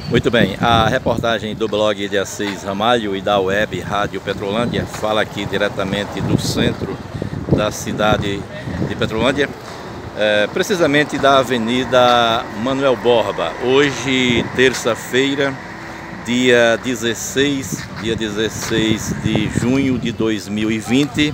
Muito bem, a reportagem do blog de Assis Ramalho e da web Rádio Petrolândia fala aqui diretamente do centro da cidade de Petrolândia, precisamente da Avenida Manuel Borba. Hoje, terça-feira, dia 16 de junho de 2020,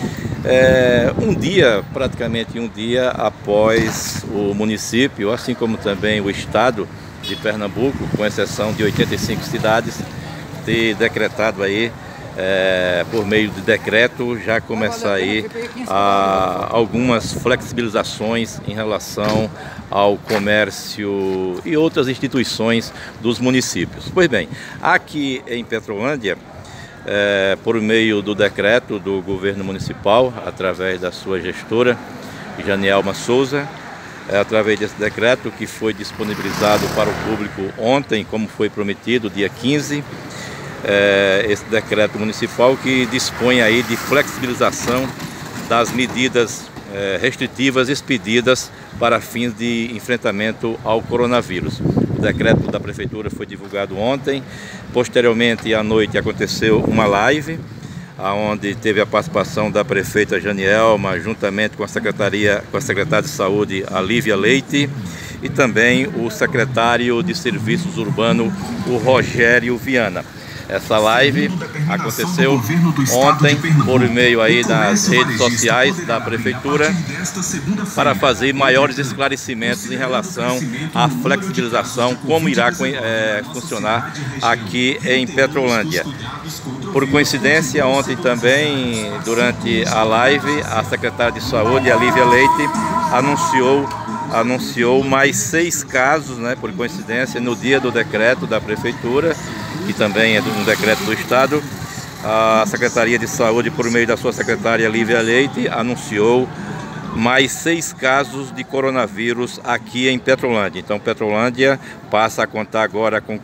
praticamente um dia após o município, assim como também o estado de Pernambuco, com exceção de 85 cidades, ter decretado aí, por meio de decreto, já começar aí algumas flexibilizações em relação ao comércio e outras instituições dos municípios. Pois bem, aqui em Petrolândia, por meio do decreto do governo municipal, através da sua gestora, Janielma Souza, através desse decreto que foi disponibilizado para o público ontem, como foi prometido, dia 15, esse decreto municipal que dispõe aí de flexibilização das medidas restritivas expedidas para fins de enfrentamento ao coronavírus. O decreto da prefeitura foi divulgado ontem. Posteriormente, à noite, aconteceu uma live onde teve a participação da prefeita Janielma, juntamente com a secretária de Saúde, a Lívia Leite, e também o secretário de Serviços Urbanos, o Rogério Viana. Essa live aconteceu ontem por meio aí das redes sociais da prefeitura para fazer maiores esclarecimentos em relação à flexibilização, como irá funcionar aqui em Petrolândia. Por coincidência, ontem também, durante a live, a secretária de Saúde, a Lívia Leite, anunciou mais 6 casos, por coincidência, no dia do decreto da prefeitura, que também é um decreto do estado. A Secretaria de Saúde, por meio da sua secretária Lívia Leite, anunciou mais 6 casos de coronavírus aqui em Petrolândia. Então, Petrolândia passa a contar agora com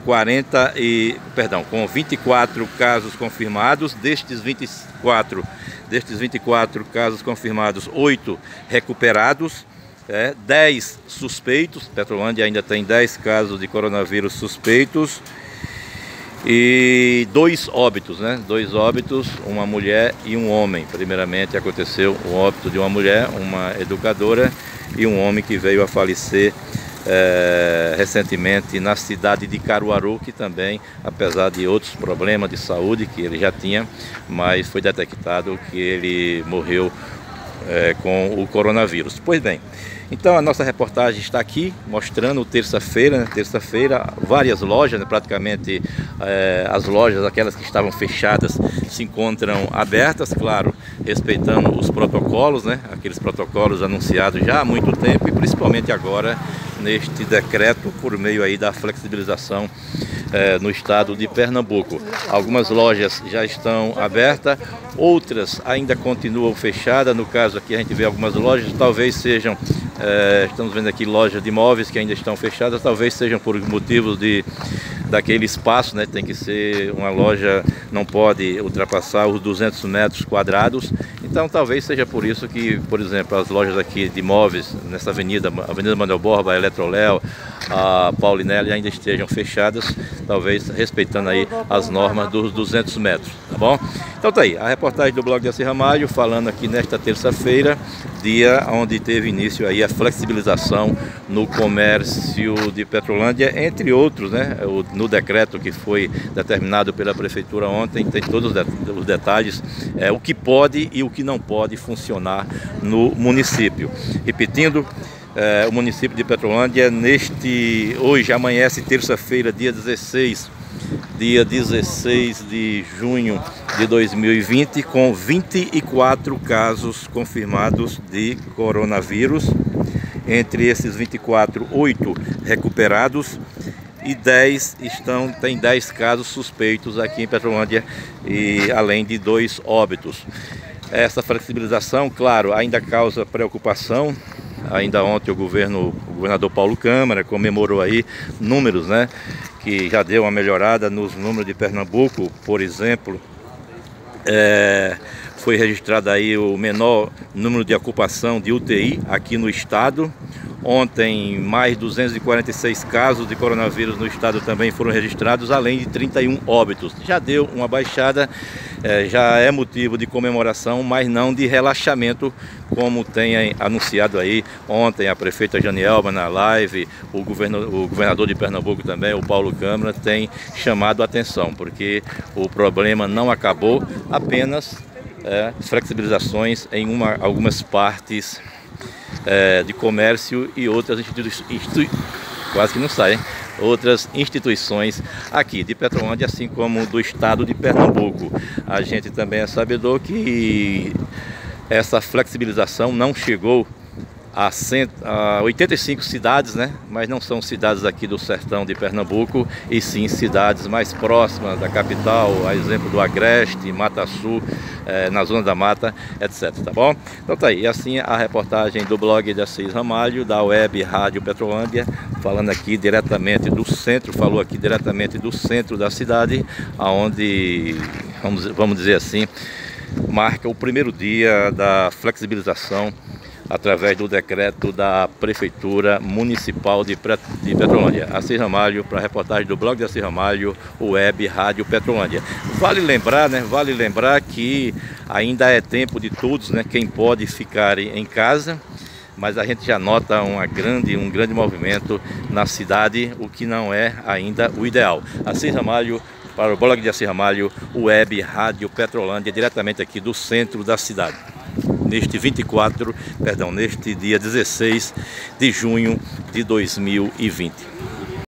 24 casos confirmados. Destes 24 casos confirmados, 8 recuperados, 10 suspeitos. Petrolândia ainda tem 10 casos de coronavírus suspeitos. E 2 óbitos, 2 óbitos, uma mulher e um homem. Primeiramente aconteceu o óbito de uma mulher, uma educadora, e um homem que veio a falecer recentemente na cidade de Caruaru, que também, apesar de outros problemas de saúde que ele já tinha, mas foi detectado que ele morreu com o coronavírus. Pois bem, então a nossa reportagem está aqui mostrando terça-feira, várias lojas, praticamente as lojas, aquelas que estavam fechadas, se encontram abertas, claro, respeitando os protocolos, aqueles protocolos anunciados já há muito tempo e principalmente agora neste decreto por meio aí da flexibilização no estado de Pernambuco. Algumas lojas já estão abertas, outras ainda continuam fechadas. No caso aqui a gente vê algumas lojas, talvez sejam, estamos vendo aqui lojas de imóveis que ainda estão fechadas, talvez sejam por motivos daquele espaço, tem que ser uma loja, não pode ultrapassar os 200 metros quadrados. Então talvez seja por isso que, por exemplo, as lojas aqui de imóveis nessa Avenida Manuel Borba, a Eletroléu, a Paulinelli ainda estejam fechadas, talvez respeitando aí as normas dos 200 metros, tá bom? Então tá aí, a reportagem do blog de Assis Ramalho falando aqui nesta terça-feira, dia onde teve início aí a flexibilização no comércio de Petrolândia, entre outros, no decreto que foi determinado pela prefeitura ontem, tem todos os detalhes, o que pode e o que não pode funcionar no município. Repetindo, o município de Petrolândia, hoje amanhece terça-feira, dia 16 de junho de 2020, com 24 casos confirmados de coronavírus. Entre esses 24, 8 recuperados e tem 10 casos suspeitos aqui em Petrolândia, e além de 2 óbitos. Essa flexibilização, claro, ainda causa preocupação. Ainda ontem o governador Paulo Câmara comemorou aí números, que já deu uma melhorada nos números de Pernambuco. Por exemplo, foi registrado aí o menor número de ocupação de UTI aqui no estado. Ontem, mais 246 casos de coronavírus no estado também foram registrados, além de 31 óbitos. Já deu uma baixada, já é motivo de comemoração, mas não de relaxamento, como tem anunciado aí ontem a prefeita Janielma na live, o governador de Pernambuco também, o Paulo Câmara, tem chamado a atenção, porque o problema não acabou, apenas flexibilizações em algumas partes de comércio e outras quase que não sai, outras instituições aqui de Petrolândia, assim como do estado de Pernambuco. A gente também é sabedor que essa flexibilização não chegou a 85 cidades, né? Mas não são cidades aqui do sertão de Pernambuco, e sim cidades mais próximas da capital, a exemplo do Agreste, Mata Sul, na Zona da Mata, etc. Tá bom? Então tá aí, e assim a reportagem do blog de Assis Ramalho, da web Rádio Petrolândia, falando aqui diretamente do centro, falou aqui diretamente do centro da cidade, aonde, vamos dizer assim, marca o primeiro dia da flexibilização através do decreto da Prefeitura Municipal de Petrolândia. Assis Ramalho, para a reportagem do blog de Assis Ramalho, web Rádio Petrolândia. Vale lembrar, né? Vale lembrar que ainda é tempo de todos, né? Quem pode ficar em casa, mas a gente já nota um grande movimento na cidade, o que não é ainda o ideal. Assis Ramalho, para o blog de Assis Ramalho, web Rádio Petrolândia, diretamente aqui do centro da cidade. Neste dia 16 de junho de 2020.